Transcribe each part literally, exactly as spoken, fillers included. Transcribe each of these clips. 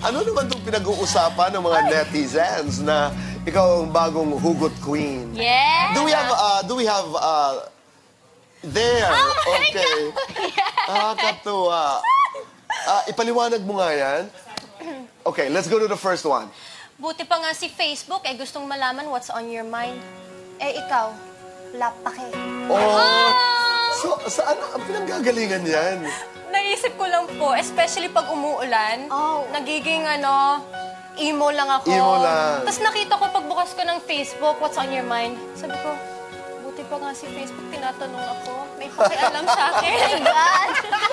Ano naman itong pinag-uusapan ng mga netizens na ikaw ang bagong hugot queen? Yeah. Do we have, uh, do we have, uh, there, Oh my okay. Ah, katuwa. Ah, ipaliwanag mo nga yan. Okay, let's go to the first one. Buti pa nga si Facebook, eh gustong malaman what's on your mind. Eh ikaw, lapake. Oh, so saan ang pinanggagalingan yan? Naisip ko lang po, especially pag umuulan, oh. nagiging ano, emo lang ako. Emo lang. Tapos nakita ko pagbukas ko ng Facebook, what's on your mind? Sabi ko, buti pa nga si Facebook, tinatanong ako. May pakialam sa akin. Oh my God!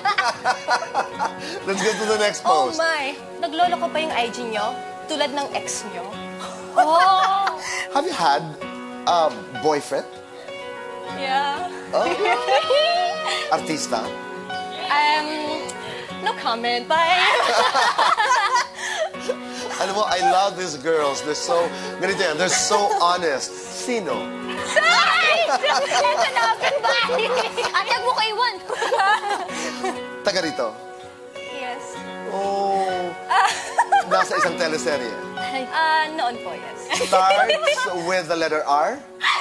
Let's go to the next Oh post. my! Naglolo ko pa yung I G nyo, tulad ng ex nyo. Oh! Have you had a boyfriend? Yeah. Oh. Artista? Um, no comment. Bye. Alam mo, I love these girls. They're so, ganito yan, they're so honest. Sino? Ay! Ito na, goodbye! Atag mo kay iWant. Taga rito? Yes. Oh. Nasa isang teleserye. Ah, noon po, yes. Starts with the letter R?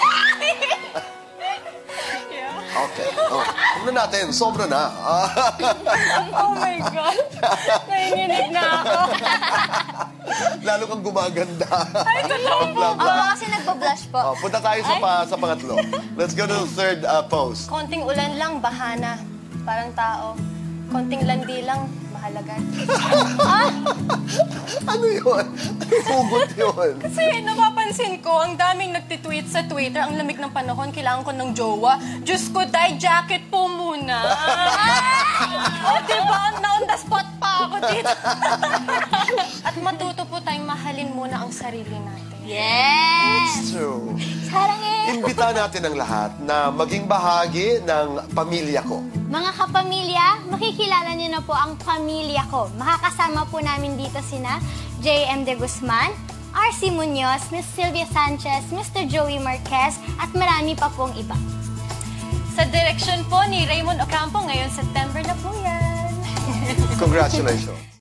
Yeah. Okay. Oh. Huwag na natin. Sobra na. Oh my God. Nanginginig na ako. Lalo kang gumaganda. Ay, totoo po. Oo, kasi nagpa-blush po. Oh, punta tayo sa, pa, sa pangatlo. Let's go to the third uh, post. Konting ulan lang, bahana. Parang tao. Konting landi lang, mahalaga. Ah! Ano yun? Ano hugot yun? Kasi napapansin ko, ang daming nagtitweet sa Twitter, ang lamig ng panahon, kailangan ko ng jowa. Diyos ko, dye jacket po muna. O, oh, diba? Na-on the spot pa ako dito. At matuto po tayong mahalin muna ang sarili natin. Yes! It's true. Sarang eh. Imbita natin ang lahat na maging bahagi ng pamilya ko. Mga kapamilya, makikilala niyo na po ang pamilya ko. Makakasama po namin dito sina J M De Guzman, R C Munoz, Miss Sylvia Sanchez, Mister Joey Marquez, at marami pa pong iba. Sa direksyon po ni Raymond Ocampo, ngayon September na po yan. Congratulations.